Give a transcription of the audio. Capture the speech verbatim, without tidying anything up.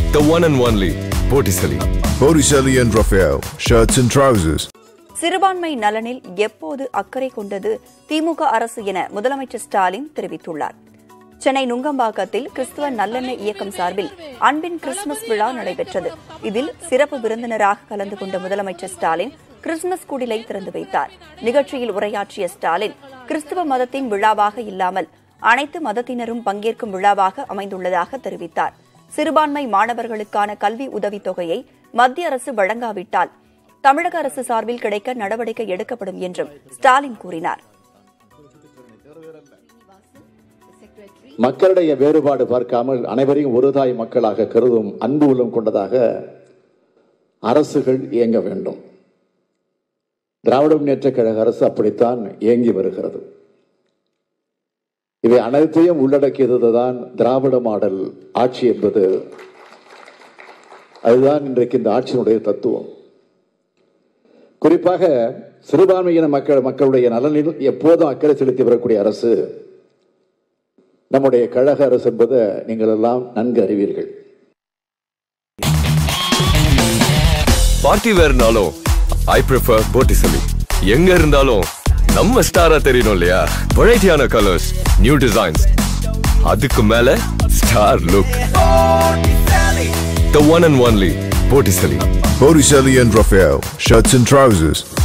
The one and only Puthiyathalaimurai. Puthiyathalaimurai and Raphael, shirts and trousers. சிறுபான்மை நலனில் எப்போது அக்கறை கொண்டது திமுக அரசு என முதலமைச்சர் ஸ்டாலின் தெரிவித்துள்ளார். சென்னை நுங்கம்பாக்கத்தில் கிறிஸ்துவ நல்லெண்ணெய் இயக்கம் சார்பில் அன்பின் கிறிஸ்துமஸ் விழா நடைபெற்றது. இதில் சிறப்பு விருந்தினராக கலந்து கொண்ட முதலமைச்சர் ஸ்டாலின் கிறிஸ்துமஸ் குடிலை திறந்து வைத்தார். நிகழ்ச்சியில் உரையாற்றிய ஸ்டாலின், கிறிஸ்துவ மதத்தின் விழாவாக இல்லாமல் அனைத்து மதத்தினரும் பங்கேற்கும் விழாவாக அமைந்துள்ளதாக தெரிவித்தார். சிறுபான்மை மாணவர்களுக்கான கல்வி உதவித் தொகையை மத்திய அரசு வழங்காவிட்டால் தமிழக அரசு சார்பில் கிடைக்க நடவடிக்கை எடுக்கப்படும் என்றும் ஸ்டாலின் கூறினார். மக்களுடைய வேறுபாடு பார்க்காமல் அனைவரையும் ஒரு தாய் மக்களாக கருதும் அன்பு உள்ளம் கொண்டதாக அரசுகள் இயங்க வேண்டும். திராவிட முன்னேற்றக் கழக அரசு அப்படித்தான் இயங்கி வருகிறது. இவை அனைத்தையும் உள்ளடக்கியதுதான் திராவிட மாடல் ஆட்சி என்பது. அதுதான் இன்றைக்கு இந்த ஆட்சியினுடைய தத்துவம். குறிப்பாக சிறுபான்மையின மக்கள் மக்களுடைய நலனில் எப்போதும் அக்கறை செலுத்தி வரக்கூடிய அரசு நம்முடைய கழக அரசு என்பதை நீங்கள் எல்லாம் நன்கு அறிவீர்கள். பார்ட்டி வேர்னாலும் I prefer Puthiyathalai. எங்க இருந்தாலும் நம்ம ஸ்டாரா தெரியணும் இல்லையா? வெரைட்டியான கலர்ஸ், நியூ டிசைன்ஸ், அதுக்கு மேல star look. The one and only Puthiyathalai. Puthiyathalai and Raphael, shirts and trousers.